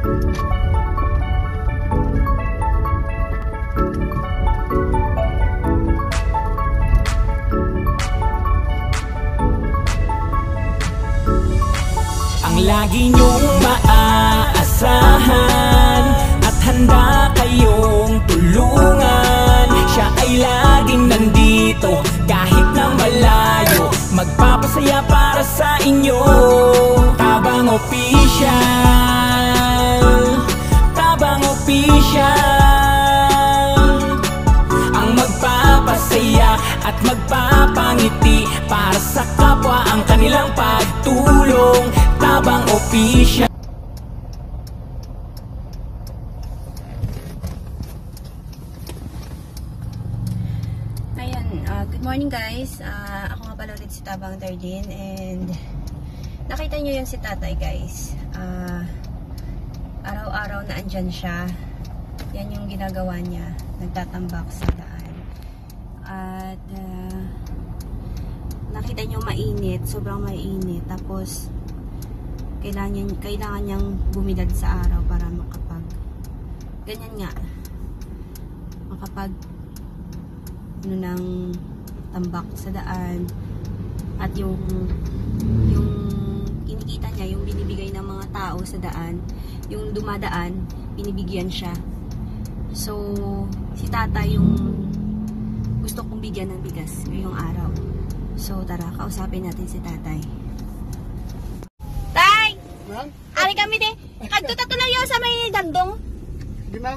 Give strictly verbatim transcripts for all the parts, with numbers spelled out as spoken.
Lagi niyong maaasahan at handa kayong tulungan. Siya ay laging nandito kahit na malayo, magpapasaya para sa inyo. Tabang Official, Tabang Official, ang magpapasaya at magpapangiti para sa kapwa ang kanilang pagtulong. Tabang Official. Ayan, uh, good morning guys. Uh, ako nga pala ulit si Tabang Dardin, and nakita nyo yung si Tatay guys. Uh, Araw-araw na andyan siya. Yan yung ginagawa niya. Nagtatambak sa daan. At uh, nakita nyo mainit, sobrang mainit. Tapos Kailangan, kailangan niyang bumilad sa araw para makapag ganyan nga makapag ano ng tambak sa daan. At yung yung kinikita niya, yung binibigay ng mga tao sa daan, yung dumadaan, binibigyan siya. So si Tatay yung gusto kong bigyan ng bigas ngayong araw. So tara, kausapin natin si Tatay. Ari kami de. Kadto ta tuloy sa may dandong. Di ma'am.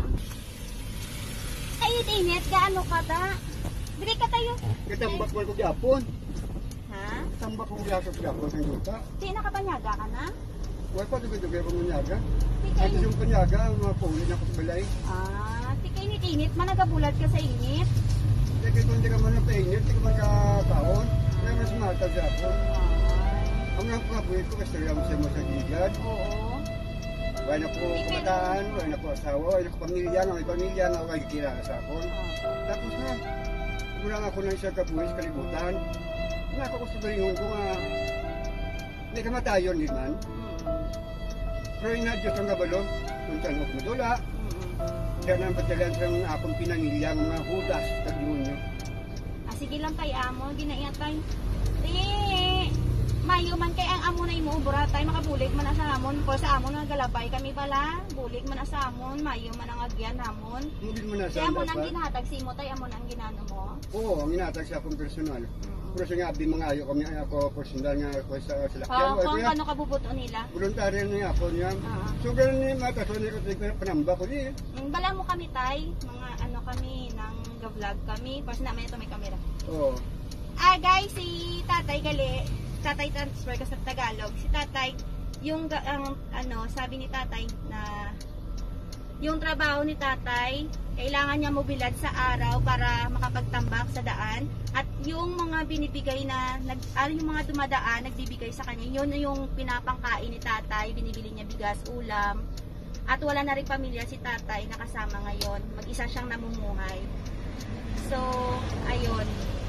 Ay init gaano ka ta? Dili ka tayo. Katambak ko gyapon. Ha? Tambak ko gyapon gyapon sa yuta. Di nakapanyaga ka na? Wala pa dugay-dugay ko manyaga. At yung panyaga, mga puli na ko sa balay. Ah, di ka init-init, managabulat ka sa init. Di ka kung di ka man na painit, di ka man ka taon. Kaya mas mata gyapon. Ang mga kabuhin ko, kasi rin siya mo sa gigad. Oo. Wala na po kumataan, wala na po asawa, wala na po pamilya, may pamilya na wala kailangan sa akin. Tapos na, mula nga ko na siya kabuhin sa kalibutan. Naka ko sa balingon ko nga, may kamatayon din man. Pero yun na Diyos ang kabalo, kung saan ako madula. Kaya nang patalan sa akong pinangilya, mga hudas, tagliyon nyo. Ah, sige lang kay amo, ginaiyan tayo. Di! Mayo man kay ang amo na imo buratay makabulig man sa amon ko sa amon nga galabay kami pala bulig man sa amon mayo man ang agyan amon bulig man sa amon ang ginahatag si imo tay amon ang ginano mo. Oo, ang ginatag sa akong personal. Pero sa nga abdi mga ayo kami ako personal nga ako sa salakyan. Oo, kung ano kabubuto nila. Voluntaryo niya ako niya. So ganun ni mata so ni ko panamba ko di. Bala mo kami tay mga ano kami nang ga-vlog kami kasi namin ito may camera. Oo. Ah guys, si Tatay gali Tatay transfer ka sa Tagalog. Si Tatay, yung ang ano, sabi ni Tatay na yung trabaho ni Tatay, kailangan niya mobilad sa araw para makapagtambak sa daan. At yung mga binibigay na, nag, ano yung mga dumadaan, nagbibigay sa kanya, yun yung pinapangkain ni Tatay, binibili niya bigas, ulam. At wala na rin pamilya si Tatay na kasama ngayon. Mag-isa siyang namumuhay. So, ayun.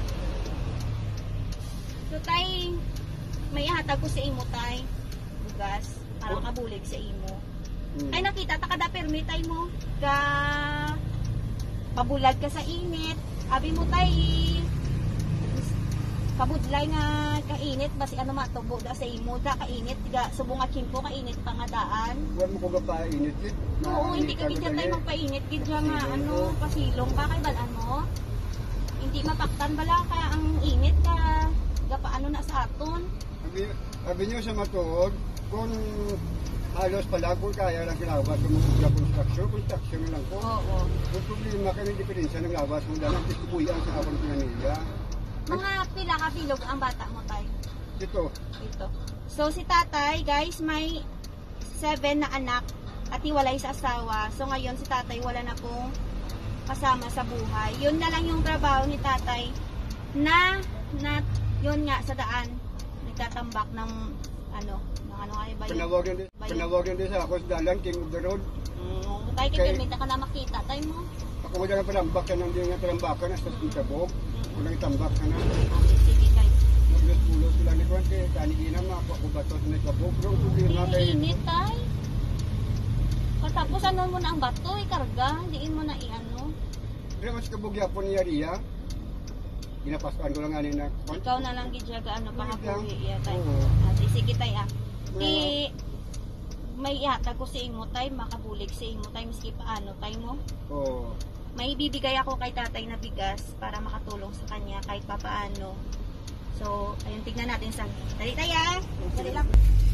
So, Tay, may ihatag ko sa imo tay bugas para makabulig sa imo. Hmm. Ay nakita ta kada permit tay mo ga pabulag ka sa init. Abi mo tay kabudlay nga kainit basi ano matubo da sa imo da kainit ga subong nga kimpo kainit pa nga daan. Wala mo ko ga painit gid. Oo, hindi ka gid tay magpainit gid nga ano pasilong pa kay balan mo. Hindi mapaktan bala kaya ang init ka ga paano na sa aton. Sabi niyo sa matuod, kung halos pala kung kaya lang kilabas kung mga construction, construction lang po. Oo. Kung problema ka ng diferensya ng labas mo lang, distribuyan sa akong pinanilya. Mga pila ka bilog ang bata mo tayo? Ito. Ito. So si Tatay, guys, may seven na anak at iwalay sa asawa. So ngayon si Tatay wala na pong kasama sa buhay. Yun na lang yung trabaho ni Tatay na, na yun nga sa daan. Nagtatambak ng ano, ng ano ay ba yun? Panawagan din, panawagan din sa ako sa dalan, king of the road. Mm, tayo kay may ka na makita tayo mo. Ako mo dyan ang palambak ka nang di nga talambakan na sa Tabog. Kung nang itambak ka na. Sige kayo. Maglas-pulos sila ni Juan kay kanigina mga ako bato sa may Tabog. Pero problema kay... Init tayo. Tapos ano mo na ang bato, ikarga, diin mo na i-ano. Pero mas kabugya po niya riya. Ginapaskuhan ko lang ano na. Ikaw na lang gidyaga ano pa kabuhi iya tay. Oo. Ati sige tay ah. Oo. Di may ihatag ko sa imo tay, makabulig sa imo tay miski paano tay mo. Oo. May bibigay ako kay tatay na bigas para makatulong sa kanya kahit papaano. So, ayun tignan natin sa. Dali tay ah. Dali lang.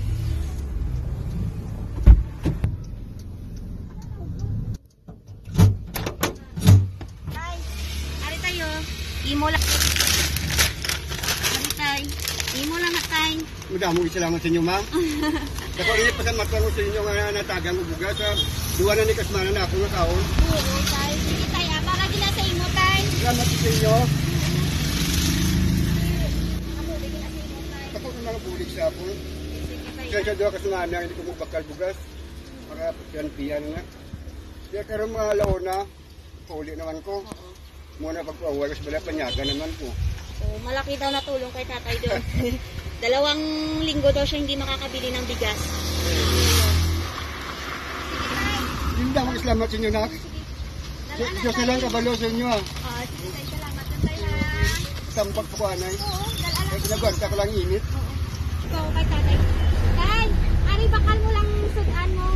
Tay, ari tayo. Imo lang. Ari tay. Imo lang na tay. Madamong salamat sa inyo, ma'am. Dako rin pasalamat ko sa inyo nga natagang bugas sa duwa na ni kasmana na ako nga kaon. Oo, tay. Sige tay ah, para gila sa imo tay. Salamat sa inyo. Ako bigyan na sa imo tay. Ako na mga bulig sa ako. Sige tay. Kaya sa duwa kasmana hindi ko mo bakal bugas. Para piyan-piyan nga. Kaya karon mga laona, pauli naman ko. Oo. Muna pagpauwi kasi bala panyaga naman po. So, malaki daw na tulong kay tatay doon. Dalawang linggo daw siya hindi makakabili ng bigas. Hindi daw mag-salamat sa inyo na. Diyos na lang kabalo sa inyo ah. Ah, sige tayo, salamat na tayo ha. Tambak po anay. Oo, dalalan. Kasi nagwanta ko lang init. Oo. Ikaw kay tatay. Tay, ari bakal mo lang sudan mo.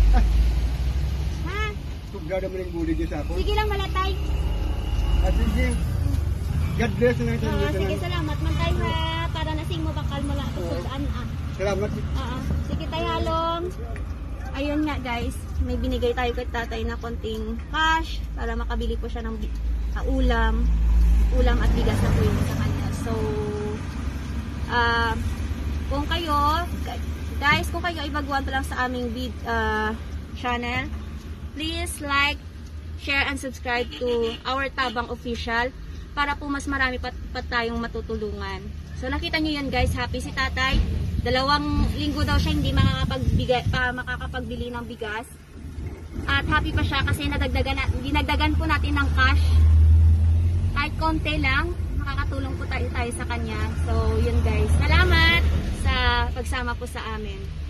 Ha? Tugda naman yung bulig niya sa ako. Sige lang malatay. At sige. God bless na ito. Oo, sige salamat man tayo ha. Para nasing mo bakal mo lang sudan ah. Salamat. Oo. Sige tayo halong. Ayun nga guys, may binigay tayo kay tatay na konting cash para makabili po siya ng bi- uh, ulam. Ulam at bigas na po yun sa kanya. So, uh, kung kayo, guys, kung kayo ay baguhan pa lang sa aming vid, uh, channel, please like, share, and subscribe to our Tabang Official para po mas marami pa, pa tayong matutulungan. So, nakita nyo yan guys, happy si tatay. Dalawang linggo daw siya hindi makakapagbigay, pa, makakapagbili ng bigas. At happy pa siya kasi nadagdagan, dinagdagan po natin ng cash. Kahit konti lang, makakatulong po tayo, tayo sa kanya. So, yun guys. Salamat sa pagsama po sa amin.